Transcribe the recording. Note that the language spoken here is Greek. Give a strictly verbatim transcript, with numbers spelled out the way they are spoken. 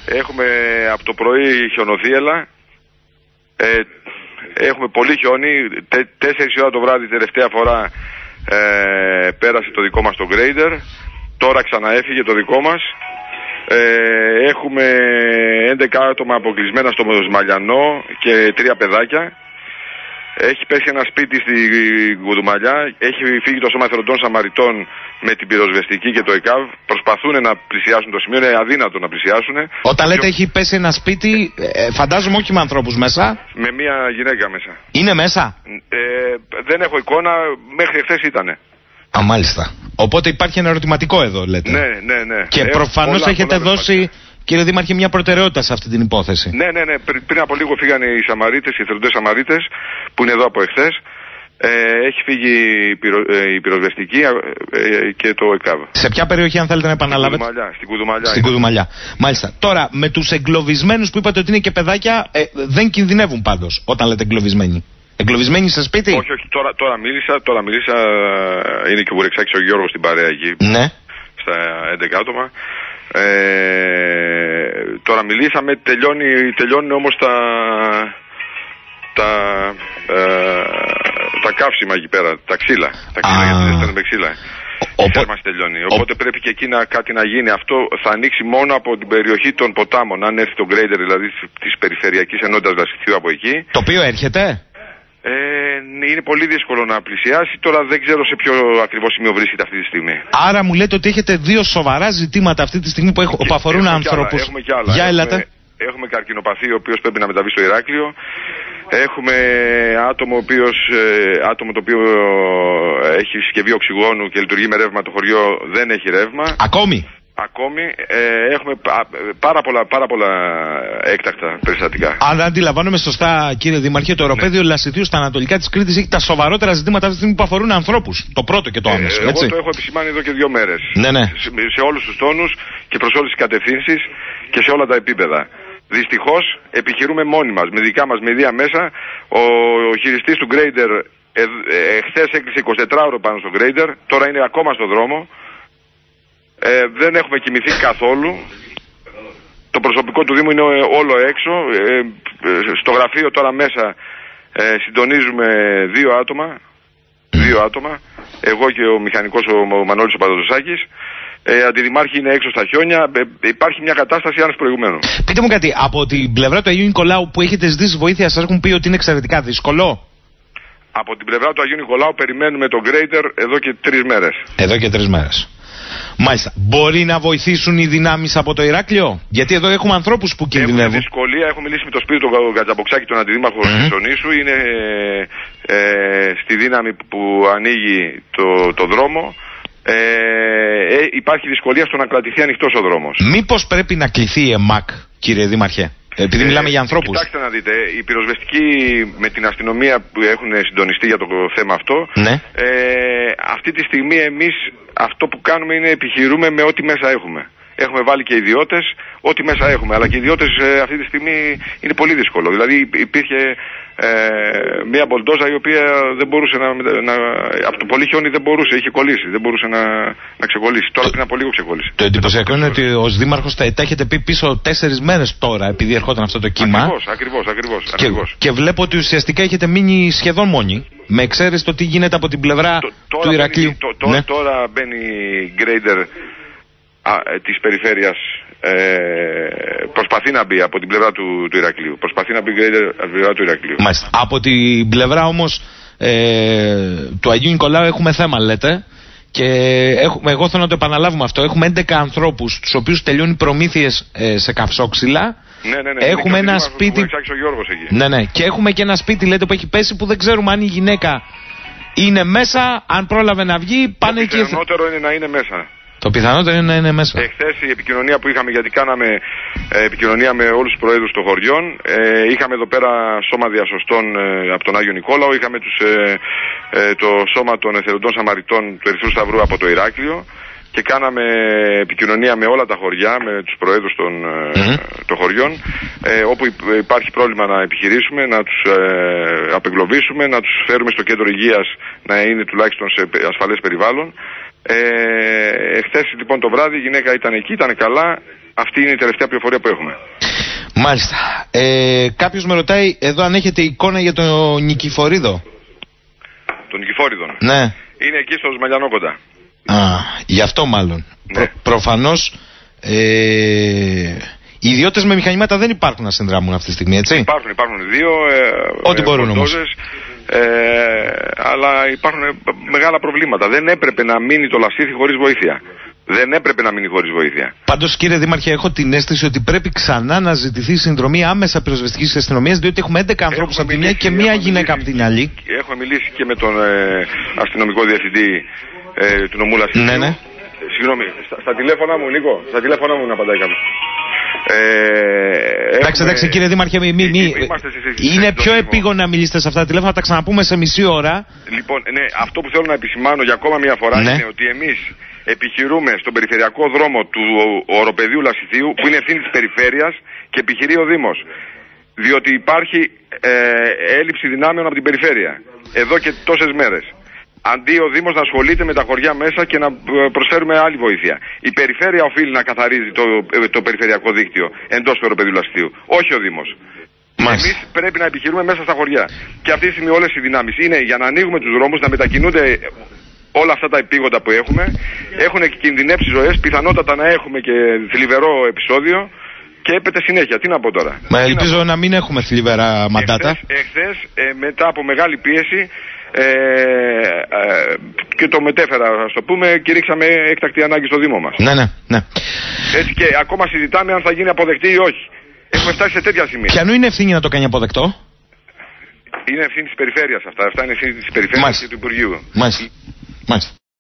Έχουμε από το πρωί χιονοθύελα. Ε, έχουμε πολύ χιόνι. Τε, τέσσερις ώρα το βράδυ τελευταία φορά ε, πέρασε το δικό μας το grader. Τώρα ξαναέφυγε το δικό μας. Ε, έχουμε έντεκα άτομα αποκλεισμένα στο Μαλιανό και τρία παιδάκια. Έχει πέσει ένα σπίτι στην Κουδουμαλιά. Έχει φύγει το Σώμα Εθελοντών Σαμαριτών με την πυροσβεστική και το ΕΚΑΒ. Προσπαθούν να πλησιάσουν το σημείο. Είναι αδύνατο να πλησιάσουν. Όταν λέτε έχει πέσει ένα σπίτι, ε, φαντάζομαι όχι με ανθρώπους μέσα. Με μια γυναίκα μέσα. Είναι μέσα? Ε, δεν έχω εικόνα. Μέχρι εχθές ήτανε. Α, μάλιστα. Οπότε υπάρχει ένα ερωτηματικό εδώ, λέτε. Ναι, ναι, ναι. Και προφανώς έχετε πολλά δώσει, κύριε Δήμαρχε, μια προτεραιότητα σε αυτή την υπόθεση. Ναι, ναι, ναι. Πρι, πριν από λίγο φύγανε οι Σαμαρίτες, οι εθελοντές Σαμαρίτες, που είναι εδώ από εχθές. Ε, έχει φύγει η, πυρο, ε, η πυροσβεστική ε, και το ΕΚΑΒ. Σε ποια περιοχή, αν θέλετε να επαναλάβετε? Στην Κουδουμαλιά. Στην Κουδουμαλιά. Στην Κουδουμαλιά. Μάλιστα. Τώρα, με τους εγκλωβισμένους που είπατε ότι είναι και παιδάκια, ε, δεν κινδυνεύουν πάντως όταν λέτε εγκλωβισμένοι? Εγκλωβισμένοι σε σπίτι? Όχι, όχι. Τώρα, τώρα μίλησα, τώρα μίλησα. Είναι και ο Βουρεξάκης ο Γιώργος στην παρέα εκεί. Ναι. Στα έντεκα άτομα. Ε, τώρα μιλήσαμε, τελειώνει, τελειώνουν όμως τα, τα, ε, τα καύσιμα εκεί πέρα, τα ξύλα. Τα ξύλα, γιατί δεν στέλνουμε ξύλα. Ο, η θέρμανση τελειώνει. Ο... Οπότε πρέπει και εκεί να, κάτι να γίνει. Αυτό θα ανοίξει μόνο από την περιοχή των ποτάμων. Αν έρθει το grader, δηλαδή της περιφερειακής ενότητας Δασιθίου από εκεί. Το οποίο έρχεται. Ε, είναι πολύ δύσκολο να πλησιάσει. Τώρα δεν ξέρω σε ποιο ακριβώς σημείο βρίσκεται αυτή τη στιγμή. Άρα μου λέτε ότι έχετε δύο σοβαρά ζητήματα αυτή τη στιγμή που, έχω, που αφορούν ανθρώπους. Έχουμε κι άλλα. Για έχουμε, έλατε. Έχουμε καρκινοπαθή ο οποίος πρέπει να μεταβεί στο Ηράκλειο. Έχουμε άτομο, οποίος, άτομο το οποίο έχει συσκευή οξυγόνου και λειτουργεί με ρεύμα. Το χωριό δεν έχει ρεύμα. Ακόμη. Ακόμη ε, έχουμε πάρα πολλά, πάρα πολλά έκτακτα περιστατικά. Αν αντιλαμβάνομαι σωστά, κύριε Δήμαρχε, το αεροπέδιο ναι. Λασιθίου στα ανατολικά της Κρήτης έχει τα σοβαρότερα ζητήματα αυτή τη στιγμή που αφορούν ανθρώπους. Το πρώτο και το άμεσο. Ε, εγώ το έχω επισημάνει εδώ και δύο μέρες. Ναι, ναι. Σε, σε όλους τους τόνους και προς όλες τις κατευθύνσεις και σε όλα τα επίπεδα. Δυστυχώς επιχειρούμε μόνοι μας, με δικά μας μηδία μέσα. Ο, ο χειριστής του Grader ε, ε, χθες έκλεισε εικοσιτετράωρο πάνω στο Grader, τώρα είναι ακόμα στο δρόμο. Ε, δεν έχουμε κοιμηθεί καθόλου. Το προσωπικό του Δήμου είναι όλο έξω. Ε, στο γραφείο τώρα μέσα ε, συντονίζουμε δύο άτομα. Δύο άτομα. Εγώ και ο μηχανικός ο Μανώλης ο Παδοσάκης. Ε, αντιδημάρχη είναι έξω στα χιόνια. Ε, υπάρχει μια κατάσταση άνευ προηγουμένου. Πείτε μου κάτι, από την πλευρά του Αγίου Νικολάου που έχετε ζητήσει βοήθεια, σας έχουν πει ότι είναι εξαιρετικά δύσκολο? Από την πλευρά του Αγίου Νικολάου περιμένουμε τον Grader εδώ και τρεις μέρες. Εδώ και τρεις μέρες. Μάλιστα. Μπορεί να βοηθήσουν οι δυνάμεις από το Ηράκλειο? Γιατί εδώ έχουμε ανθρώπους που κινδυνεύουν. Έχουμε δυσκολία. Έχω μιλήσει με το σπίτι του Γκατζαμποξάκη, τον αντιδήμαρχο mm-hmm. της Ονήσου. Είναι ε, στη δύναμη που ανοίγει το, το δρόμο. Ε, ε, υπάρχει δυσκολία στο να κρατηθεί ανοιχτός ο δρόμος. Μήπως πρέπει να κληθεί η ΕΜΑΚ, κύριε Δήμαρχε? Επειδή μιλάμε ε, για ανθρώπους. Κοιτάξτε να δείτε, οι πυροσβεστικοί με την αστυνομία που έχουν συντονιστεί για το θέμα αυτό, ναι. ε, αυτή τη στιγμή εμείς αυτό που κάνουμε είναι επιχειρούμε με ό,τι μέσα έχουμε. Έχουμε βάλει και ιδιώτες, ό,τι μέσα έχουμε. Αλλά και οι ιδιώτες ε, αυτή τη στιγμή είναι πολύ δύσκολο. Δηλαδή υπήρχε ε, μια μπολντόζα η οποία δεν μπορούσε να, να. Από το πολύ χιόνι δεν μπορούσε, είχε κολλήσει. Δεν μπορούσε να, να ξεκολλήσει. Τώρα πριν από λίγο ξεκολλήσει. Το εντυπωσιακό είναι ότι ως Δήμαρχος τα, τα έχετε πει πίσω τέσσερις μέρες τώρα, επειδή ερχόταν αυτό το κύμα. Ακριβώς, ακριβώς, ακριβώς. Και, ακριβώς. Και βλέπω ότι ουσιαστικά έχετε μείνει σχεδόν μόνοι. Με εξαίρεση το τι γίνεται από την πλευρά το, του Ηρακλείου. Το, το, ναι. Τώρα μπαίνει grader της περιφέρειας, ε, προσπαθεί να μπει από την πλευρά του, του Ηρακλείου. Προσπαθεί να μπει από την πλευρά του Ηρακλείου. Μάλιστα. Από την πλευρά όμως ε, του Αγίου Νικολάου έχουμε θέμα, λέτε. Και έχουμε, εγώ θέλω να το επαναλάβουμε αυτό. Έχουμε έντεκα ανθρώπους, τους οποίους τελειώνουν προμήθειες ε, σε καυσόξυλα. Ναι, ναι, ναι. Έχουμε ένα σπίτι. Ναι, ναι. Και έχουμε και ένα σπίτι, λέτε, που έχει πέσει, που δεν ξέρουμε αν η γυναίκα είναι μέσα, αν πρόλαβε να βγει. Πάνε το πιθανότερο είναι να είναι μέσα. Το πιθανότερο είναι να είναι μέσα. Εχθές η επικοινωνία που είχαμε, γιατί κάναμε ε, επικοινωνία με όλους τους προέδρους των χωριών, ε, είχαμε εδώ πέρα σώμα διασωστών ε, από τον Άγιο Νικόλαο, είχαμε τους, ε, ε, το σώμα των εθελοντών Σαμαριτών του Ερυθρού Σταυρού από το Ηράκλειο και κάναμε επικοινωνία με όλα τα χωριά, με τους προέδρους των, mm-hmm. των χωριών, ε, όπου υπάρχει πρόβλημα να επιχειρήσουμε, να τους ε, απεγκλωβίσουμε, να τους φέρουμε στο κέντρο υγείας να είναι τουλάχιστον σε ασφαλές περιβάλλον. Ε, εχθές λοιπόν το βράδυ η γυναίκα ήταν εκεί, ήταν καλά, Αυτή είναι η τελευταία πληροφορία που έχουμε. Μάλιστα. Ε, κάποιος με ρωτάει εδώ αν έχετε εικόνα για τον Νικηφορίδο. Τον Νικηφόριδο. Ναι. Είναι εκεί στο Σμαλιανόκοντα. Α, γι' αυτό μάλλον. Ναι. Προ, προφανώς ε, οι ιδιώτες με μηχανήματα δεν υπάρχουν να συνδράμουν αυτή τη στιγμή, έτσι. Υπάρχουν, υπάρχουν δύο. Ε, Ό,τι ε, μπορούν όμως. Ε, αλλά υπάρχουν μεγάλα προβλήματα. Δεν έπρεπε να μείνει το Λασίθι χωρίς βοήθεια. Δεν έπρεπε να μείνει χωρίς βοήθεια. Πάντως, κύριε Δήμαρχε, έχω την αίσθηση ότι πρέπει ξανά να ζητηθεί συνδρομή άμεσα πυροσβεστικής αστυνομίας, διότι έχουμε έντεκα ανθρώπους από τη μια και μία γυναίκα από την άλλη. Έχουμε μιλήσει και με τον ε, αστυνομικό διευθυντή ε, του νομού Λασίθιου. Ναι, ναι. Συγγνώμη, στα, στα τηλέφωνα μου, Νίκο, στα τηλέφωνα μου να απαντάει κάποιος. Ε, εντάξει, εντάξει, κύριε Δήμαρχε, μη, μη, μη. Είναι πιο επίγον να μιλήσετε σε αυτά τα τηλέφωνα, θα τα ξαναπούμε σε μισή ώρα. Λοιπόν, ναι, αυτό που θέλω να επισημάνω για ακόμα μια φορά ναι. είναι ότι εμείς επιχειρούμε στον περιφερειακό δρόμο του οροπεδίου Λασιθίου, που είναι ευθύνη της περιφέρειας και επιχειρεί ο Δήμος. Διότι υπάρχει ε, έλλειψη δυνάμεων από την περιφέρεια. Εδώ και τόσες μέρες. Αντί ο Δήμος να ασχολείται με τα χωριά μέσα και να προσφέρουμε άλλη βοήθεια. Η περιφέρεια οφείλει να καθαρίζει το, το περιφερειακό δίκτυο εντός του οροπεδίου Λασιθίου. Όχι ο Δήμος. Εμείς πρέπει να επιχειρούμε μέσα στα χωριά. Και αυτή τη στιγμή όλες οι δυνάμεις είναι για να ανοίγουμε τους δρόμους, να μετακινούνται όλα αυτά τα επίγοντα που έχουμε. Έχουν κινδυνεύσει ζωές, πιθανότατα να έχουμε και θλιβερό επεισόδιο. Και έπεται συνέχεια. Τι να πω τώρα. Μα ελπίζω να... να μην έχουμε θλιβερά μαντάτα. Εχθές, ε, μετά από μεγάλη πίεση, ε, ε, και το μετέφερα, ας το πούμε, κηρύξαμε έκτακτη ανάγκη στο Δήμο μας. Ναι, ναι, ναι. Έτσι και ακόμα συζητάμε αν θα γίνει αποδεκτή ή όχι. Έχουμε φτάσει σε τέτοια σημεία. Ποιανού είναι ευθύνη να το κάνει αποδεκτό? Είναι ευθύνη της περιφέρειας αυτά. Αυτά είναι ευθύνη της περιφέρειας και του Υπουργείου. Μάλιστα. Μάλιστα.